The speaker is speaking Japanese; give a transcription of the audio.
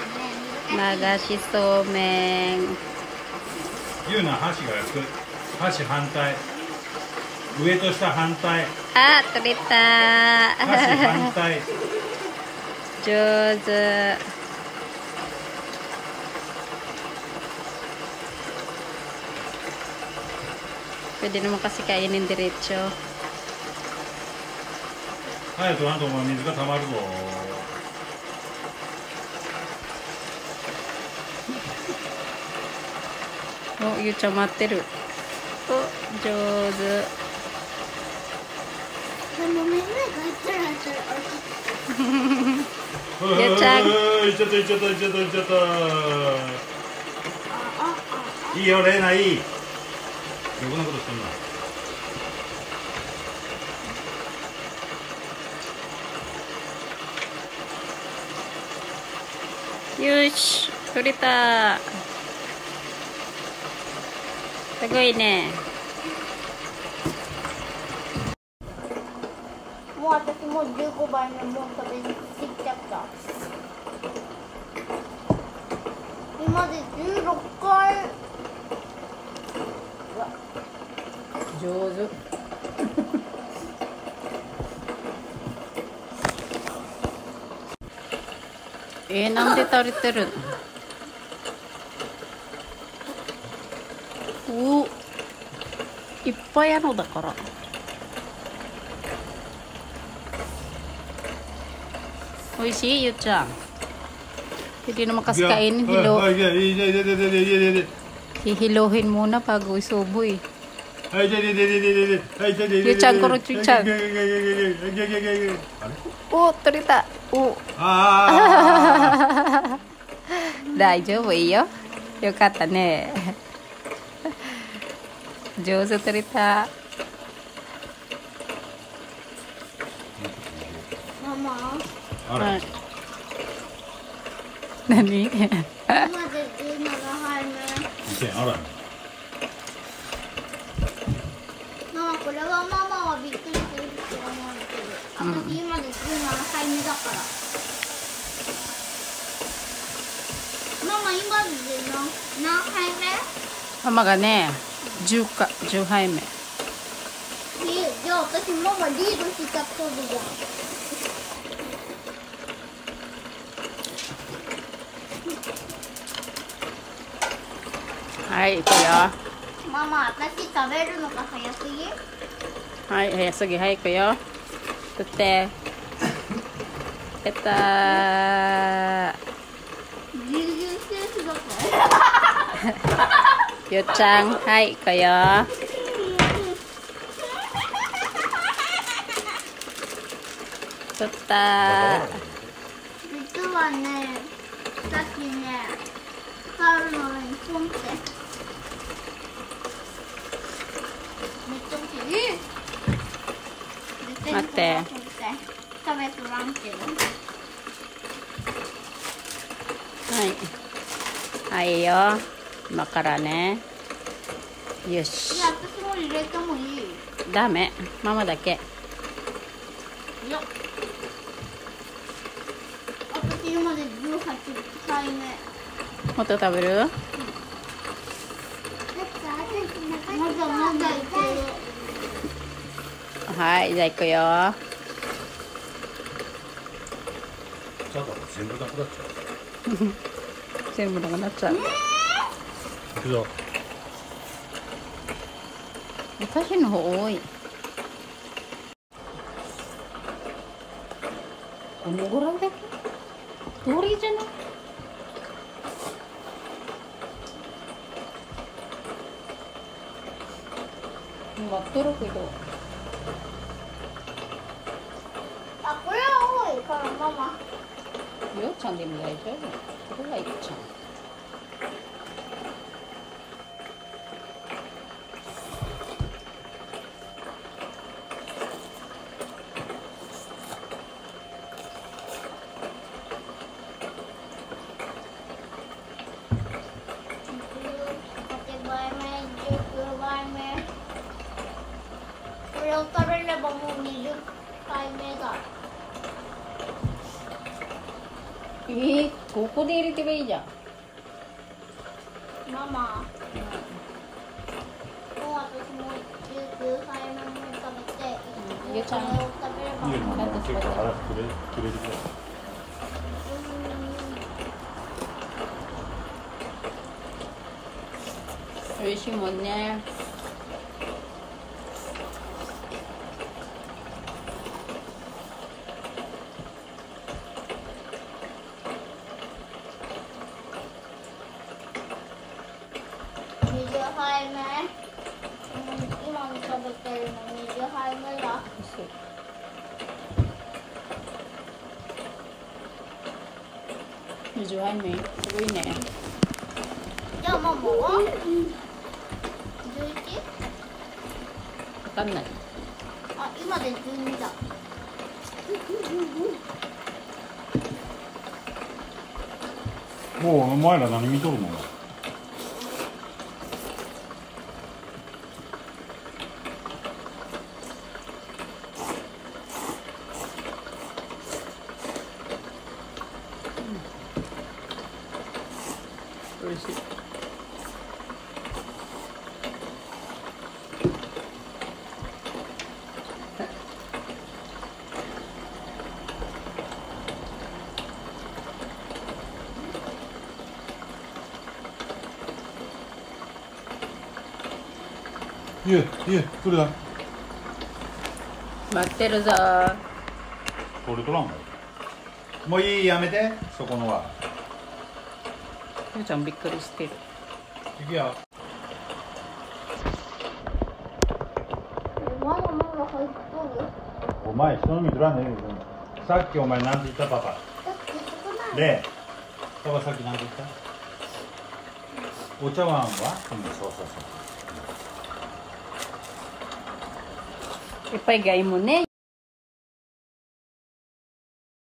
流しそうめん。 ゆうな箸が楽。箸反対。上と下反対。 あ、取れた。 箸反対。 上手。Pwede naman kasi kainin diretso. 早くなんとお前水が溜まるぞ。 お、ゆうちゃん待ってる。お、上手。ゆうちゃん。 いっちゃった。いいよ、レイナ、いい。横なことしてんな。 よし、取れた。すごいね。 もう私も15倍のもん食べきっちゃった。今で16回。 上手。なんで垂れてるの？お、いっぱいやのだから。おいしい？ゆうちゃん。Hindi naman kasi kainin. Hihiluhin muna bago isubo eh. Yuちゃん、このちゅうちゃん。お、取れた。お。大丈夫？いいよ。よかったね。上手、取れた。 ママ。 あれ。 何？ 今で17杯目。 あら。 ママ、これはママはびっくりすると思うけど、私今で17杯目だから。ママ、今で何杯目？ ママがね、10杯目。 じゃあ私ママリードしちゃっとるじゃん。 はい、いくよ。 ママ、私食べるのが早すぎ？ はい、早すぎ。はい、いくよ。取って。やったー。 ぎゅうぎゅうセーフだから。 ゆうちゃん、はい、いくよ。取ったー。 実はね、さっきね、タオルの上にポンって。めっちゃ美味しい。 待って。 食べとらんけど。 はい。はいよ。今からね。よし。 いや、私も入れてもいい？ ダメ。ママだけ。 いや。私今まで18回目。 もっと食べる？ まだまだいける。 はい、じゃあ行くよ。 全部なくなっちゃう。 全部なくなっちゃう。 行くぞ。 私の方多い。このぐらいだけ？通りじゃない？待っとるけど。 あ、これは多いからママ。 ようちゃんでも大丈夫。これはいっちゃう。 8倍目、19倍目。これを食べればもう20回目だ。 ここで入れてばいいじゃん。 ママ、もう私も19杯目も食べて、 ゆうちゃんこれを食べればユウのも結構腹くれるぐらい。 美味しいもんね。 20杯目、今の食べてるの20杯目だ。 20杯目すごいね。 じゃあママは 11？ わかんない。 あ、今で12だ。 もうお前ら何見とるの？ 美味しい。 ゆう来るな。 待ってるぞ。 これ取らんの？もういい、やめて、そこのは。 ゆうちゃんびっくりしてる。 いくよ。 まだまだ入っとる。 お前人の見とらんねえよ。さっきお前なんて言ったパパ。 だって少ない。 で、パパさっきなんて言った？お茶碗は？うん、そうそうそう。 いっぱいがいいもんね。